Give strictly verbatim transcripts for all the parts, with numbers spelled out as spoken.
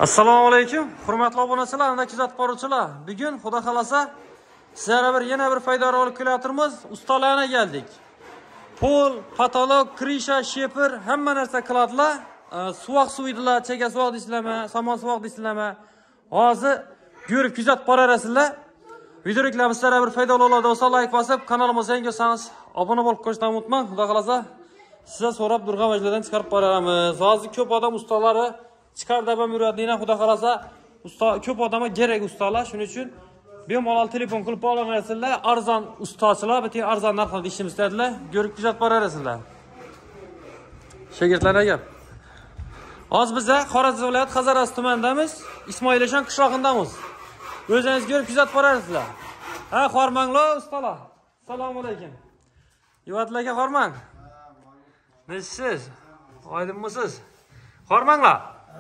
Assalomu alaykum, hurmatli obunachilar va kuzatib boruvchilar. Bugun Xudo xolasa sizlarga bir yana bir foydali olib kelayotirmiz. Ustalarga keldik. Pol, patolog, krisha, sheper hamma narsa qiladilar. Suvoq suviydilar, cheka suvoq deysizlarmi, somon suvoq deysizlarmi? Hozir ko'rib kuzatib borasizlar. Videolarimiz sizlarga bir foydali oladi bo'lsa, like bosib, kanalimizga yangi bo'lsangiz obuna bo'lib qo'yishni unutmang. Xudo xolasa sizlar so'rab turgan vajlardan chiqarib boramiz. Hozir ko'p odam ustalari chiqarda ham yuradina, Xudo xolasa usta ko'p odamga kerak ustalar. Shuning uchun bemalol telefon qilib olaverasizlar. Arzon ustachilar, bitta arzon narxda ishimiz dedilar. Ko'rib kuzatib borasizlar. Shogirdlarga gap. Hozir biz Xorazm viloyati Qazaras tumanidamiz, Ismoilishan qishlog'indamiz. O'zingiz ko'rib kuzatib borasizlar. Ha, xormanglar ustalar. Assalomu alaykum. Yuvatlarga xormang. Nesiz? Oydinmisiz? Xormanglar.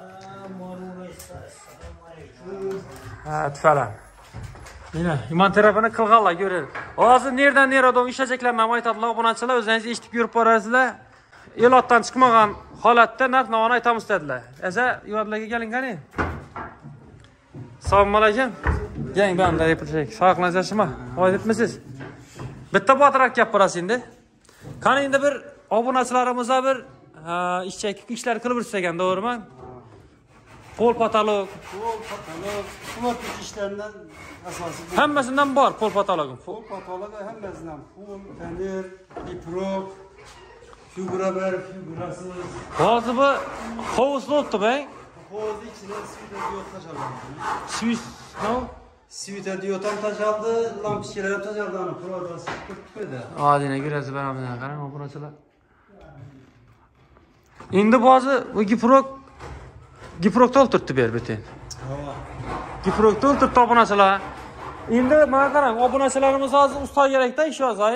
Ha, tfalan. Mana iman tarafini qilganlar ko'rar. Hozir nerdan neradon ishajeklarni ham aytadilar, obunachilar o'zingiz eshitib ko'rib borasizlar. Elotdan chiqmagan holatda narx-navoni aytamiz dedilar. Esa yuvatlarga keling qani. Assalomu alaykum. Gang banda yapılacak. Sağlıklanacağım. Oydinmisiz? Bitta botirak gap borasiz endi. Qani endi bir obunachilarimizga bir ishchak ishlar qilib o'rsagan, to'g'rimi? Pol patolog, pol patolog, suvoq ishlaridan asosiy. Hammasidan bor pol patologim. Pol patolog hammasidan. Pol, tanir, iprok, figura bir, figurasiz. Hozir bu hovuzda o'tdi, bang. Hovuzning ichida svetodyot tashaldi. Swiss, no? Svetodyotdan tashaldi, lampochkalar ham tashaldi, ana prodasi turibdi. Odina ko'rasiz, mana bunday qarang, obunachilar. Endi hozir bu giprok Giprokda o'ltirdi ber beten. Ha. Giprokda o'ltirdi obunachilar. Endi mana qarang, obunachilarimiz hozir usta kerakda ish hozir.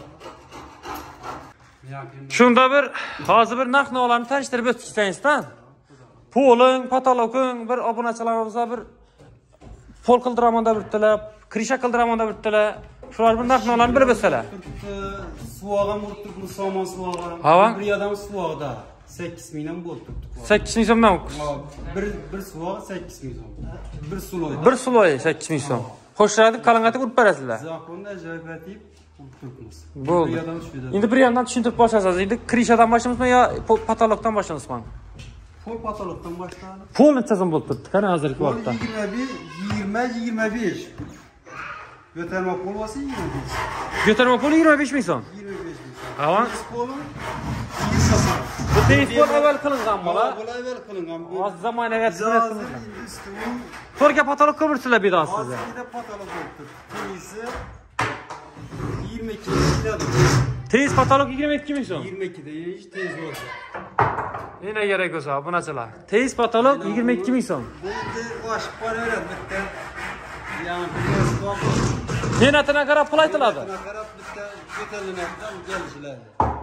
Shunda bir hozir bir narx-navolarni tanishtirib o'tishsangizdan. Poling, patologing bir obunachilarimizga bir pol qildiramonda birdilar, krisha qildiramonda birdilar. Shular bir narx-navolarni bilib o'tsalar. Suvoq ham urib somon suvog'i. Bir odam suvog'ida sakkiz mingdan bo'lib turibdi. sakkiz ming so'mdan. Bir bir suvoq sakkiz ming so'm. Bir suloy. Bir suloy sakkiz ming so'm. Qo'shilib qalangatib urib berasizlar. Zaxonda ajoyib urib turibmiz. Bo'ldi. Endi bir yandan tushuntirib boshlaysiz. Endi krishadan boshlamizmi yo patologdan boshlamizmi? Pol patologdan boshlanadi. Pol necha so'm bo'lib turibdi? Qani hozirgi vaqtda? yigirma yigirma besh. Götürme pol olsa yigirma besh. Götürme pol yigirma besh ming so'm. yigirma besh ming so'm. Avan. Polim yuz so'm. Bu teis pol avval qilingan bola. Bu avval qilingan. Hozir zamonaviy qilingan. To'rga patolog ko'rsilar bidan sizga. Hozirda patolog bo'libdi. Teisi yigirma ikki ming. Teis patolog yigirma ikki ming so'm. yigirma ikkida ish tez bo'lsa. Nima kerak bo'lsa obunachilar. Teis patolog yigirma ikki ming so'm. Bu endi oshib boraveradi bitta. Yani bir suvoq. Mehnatına qarab pul aytiladi. Mehnatına qarab bitta ko'tariladigan kelishlar.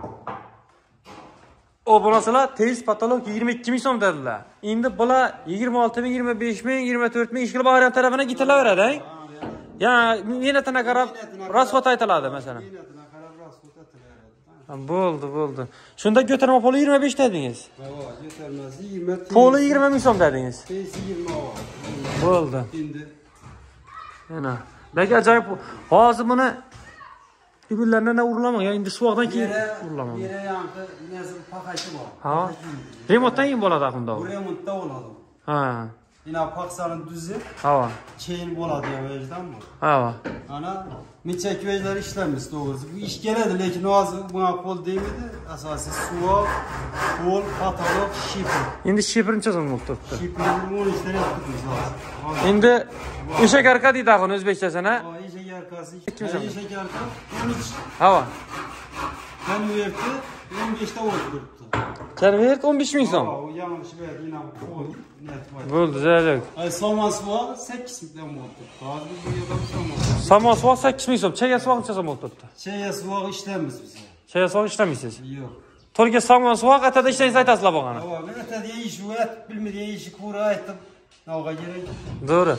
Obunachilar teis patolog yigirma ikki ming so'm dedilar. Endi bular yigirma olti ming, yigirma besh ming, yigirma to'rt ming ish qilib ayrim tarafına getilaveradi, ha? Ya mehnatına qarab rasxot aytiladi masalan. Mehnatına qarab rasxot aytiladi. Bo'ldi, bo'ldi. Shunda ko'tarma puli yigirma besh dedingiz. Ha, ko'tarmasi yigirma. Puli yigirma ming so'm dedingiz. Teisi yigirma. Bo'ldi. Endi Mana. Bak ajoyib. Hozir buni ibillardan urulamang. Ya endi suvoqdan keyin urulamang. Yere yanqi nezil paxachi bor. Ha. Remontdan keyin bo'ladi aqimda. Bu remontda bo'ladi. Ha. Ina paxsani duzi. Ha. Keyin bo'ladi ya vejdan bu. Ha. Ana necha vejlar ishlaymiz to'g'risi. Bu ish keladi, lekin hozir buna qo'l deymidi. Asosiy suvoq, qo'l, patolog, shipr. Endi shiprincha so'm bo'lib turibdi. Shiprni o'n ishlar yaptık hozir. Endi eshak arqa deydi axir o'zbekchasini. Ha, eshak arqasi. Eshak arqa o'n uch. Ha. Konverti o'n besh ta bo'lib turibdi. Konvert o'n besh ming so'm. Ha, u yanlış ver, yine qo'l. Bo'ldi, zo'rlik. Ay, somon suvoq sakkiz mingdan bo'lib turibdi. Hozir bu yerda somon. Somon suvoq sakkiz ming so'm. Chaya suvoq necha so'm bo'lib turibdi? Chaya suvoq ishlaymiz biz. Chaya suvoq ishlaymaysiz? Yo'q. To'rga somon suvoq atada ishlaysiz aytasizlar bo'lgani. Ha, men atadigan ish vat bilmagan ish ko'ra aytib, navga kerak. To'g'ri.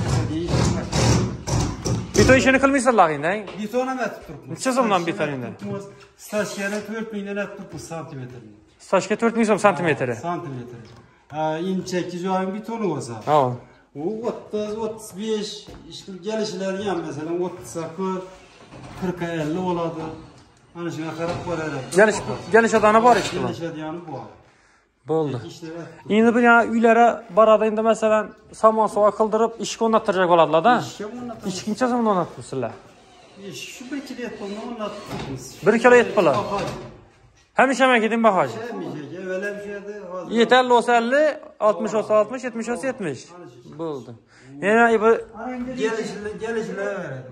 Bito ishini qilmaysizlar endi. Beton ham aytib turibmiz. Necha so'mdan beton endi? Stashkani to'rt mingdan aytib turibmiz santimetrni. Stashka to'rt ming so'm santimetri. Santimetri. Ha, inchakki joying betoni bo'lsa. Ha. U o'ttiz o'ttiz besh ishqil kelishiladigan, masalan, o'ttiz qirq, qirq ellik bo'ladi. Ana shunga qarab boradi. Gelish gelishadani bor işte. Kelishadigan bor. Bo'ldi. Endi bir yana uylari boradi, endi masalan, somon suva qildirib, ishga o'rnattirajak bo'ladilar-da. Ishga o'rnatamiz. Ikkinchi so'mda o'rnatibsizlar. Ish shu bir kilo et pulni o'rnatibmiz. bir kilo et puli. Hamisha men keting bahosh. Hamisha, evvelem şeyde hozir. ellik olsa ellik, oltmish olsa oltmish, yetmish olsa yetmish. Bo'ldi. Yana bir Gelişler, gelişler veradi.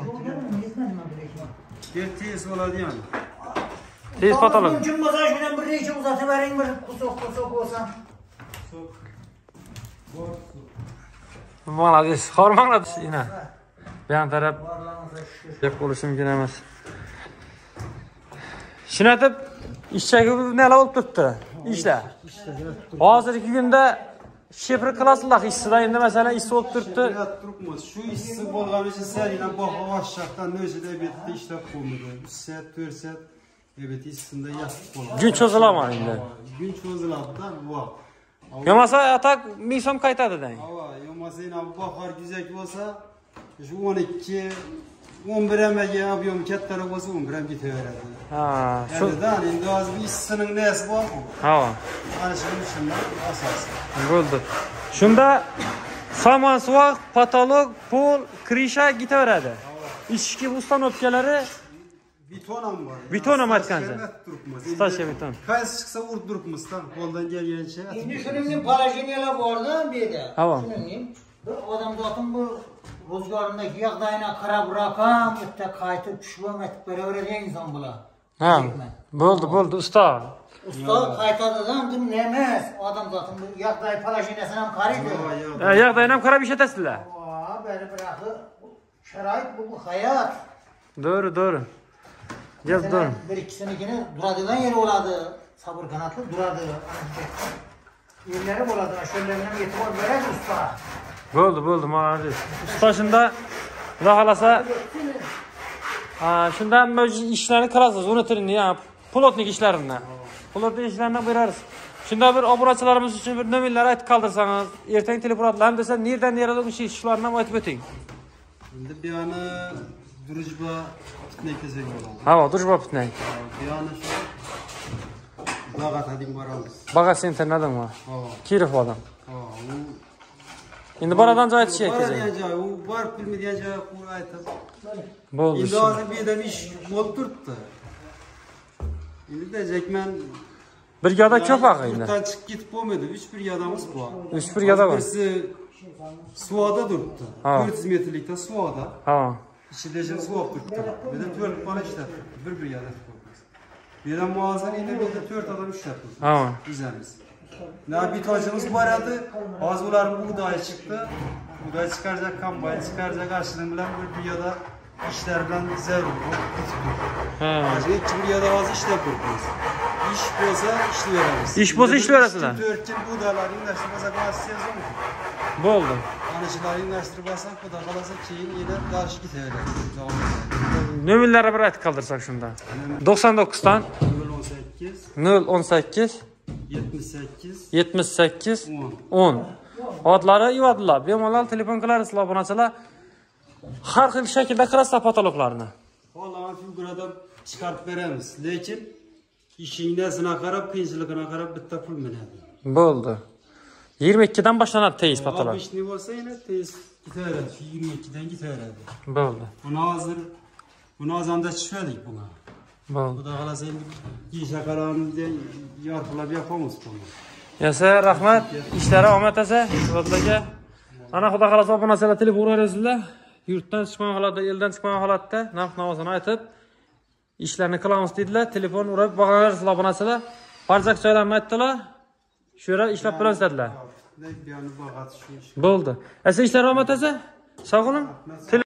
Bir tez bo'ladi yani. tez patolog. Mümkün bo'lsa shundan bir necha uzatib bering, bir qusoq qusoq bo'lsa. Молодец. Hormanglar yine. Ben taraf deb bo'lishi mumkin emas. Shuni aytib, ishchagi nelar bo'lib turibdi? Ishlar. Hozirgi kunda shepir qilasizlar ishsida, endi masalan ish bo'lib turibdi. Turibmiz. Shu ishsi bo'lgani uchun seriyadan baho oshshaqdan o'zida betda ishlab qo'ydi. uch soat, to'rt soat ebet ishsida yotib qoladi. Gün cho'zilaman endi. Gün cho'ziladi-da, bu. Yomasa atak ming so'm qaytadi deng. Hava, yomasa yana bu bahor güzel bo'lsa, shu o'n ikki, o'n bir amaga ob'yom kattaroq bo'lsa, o'n bir ham ketaveradi. Ha, shu. Endi endi hozir ishsining nesi bor? Ha. Ana shuning uchun asosi. Bo'ldi. Shunda somon suvoq, patolog, pol, krisha ketaveradi. Ishki ustanopkalari beton ham bor. Beton ham aytgansiz. Stasha beton. Qaysi chiqsa urib turibmizdan, qo'ldan kelgancha. Endi shuning polojeniyalar bor-da bu yerda. Shuning bir odam zotim bu ro'zg'orindagi yog'dayini qarab raqam, bitta qaytib tushib o'tib beraveradigan inson bular. Ha. Bo'ldi, bo'ldi, usta. Usta qaytadidan dim emas. Odam zotim bu yog'day polojeniyasini ham qaraydi. Ha, yog'dayni ham qarab ishlatasizlar. Ha, bari biraxi sharoit bu hayot. Doğru, doğru. Gel dur. Bir ikisinikini duradigan yeri bo'ladi. Sabr qanotli duradi. Yerlari bo'ladi. Shunlarga e'tibor beradi usta. Bo'ldi, bo'ldi, молодец. Usta shunda xudo xolasa ha, shundan ishlarni qilasiz, unutiring, ya, plotnik ishlarini. Plotnik ishlarini berarsiz. Shunda bir obunachilarimiz uchun bir nomerlar aytib qoldirsangiz, ertaga telefon qilaman desa, nerdan nerada o'sha ishlarni ham aytib o'ting. Endi bu yana Drujba pitnak desek bo'ladi. Ha, Drujba pitnak. Bu yana shu Bag'at hadim boramiz. Bag'at center nadimi? Ha. Kirov odam. Ha, u Endi boradan joy aytishga kerak. Boradigan joy, u borib bilmaydigan joyga qo'yib aytib. Bo'ldi. Endi hozir bu yerda ish bo'lib turibdi. Endi dejekman Brigada ko'p haq endi. Yurtdan chiqib ketib bo'lmaydi. uch brigadamiz bor. uch brigada bor. Birisi Suvoda turibdi. to'rt yuz metrlikda Suvoda. Ha. İçinde şimdi su turibdi. Bu yerda to'rt bola ishlayapti. Bir brigada turibmiz. Bu yerda muazzam endi bu yerda to'rt odam ishlayapmiz. Ha. Bizamiz. Nabitojimiz bor edi. Hozir ularning buğday chiqdi. Buğday chiqaracak, kombayn chiqaracak, ashlim bilan bir brigada ishlar bilan zarur bo'lib ketibdi. Ha. Hozir ikki brigada hozir ishlab turibmiz. İş bo'lsa ishlayveramiz. İş bo'lsa ishlayverasizlar. to'rt yil buğdaylarning nasibasi qilasiz. Bo'ldi. Ana shularni nasibasi bo'lsa, xudo xolasa keyin yana qarshi ketaveradi. Nomerlarni bir aytib qoldirsak shunda. to'qson to'qqizdan nol o'n sakkiz nol o'n sakkiz yetmish sakkiz yetmish sakkiz o'n o'n. Odlari yuvadilar. Bemalol telefon qilarsizlar, obunachilar. Har xil shaklda qilasizlar patologlarni. Xohlagan figuradan chiqarib beramiz. Lekin ishingizga qarab, qiyinchiligini qarab bitta pul minadi. Bo'ldi. yigirma ikkidan boshlanadi tez patolog. oltmishni bo'lsa yana tez ketaveradi. yigirma ikkidan ketaveradi. Bo'ldi. Buni hozir buni ozonda tushirdik buni. Bo'ldi. Xudo xolasa endi yesha qaramizda yorqilab yapamiz buni. Yasa, rahmat. Ishlari omad asa, sizlarga. Ana xudo xolasa obunachilar telefon uraverasizlar. Yurtdan chiqmagan holatda, eldan chiqmagan holatda narx navozini aytib, ishlarni qilamiz dedilar. Telefon urib bog'lanarsizlar obunachilar. Barcha joylarni aytdilar. Shu yerda ishlab beramiz dedilar. Bo'ldi. Bo'ldi. Asa ishlar omad asa. Sog' bo'ling.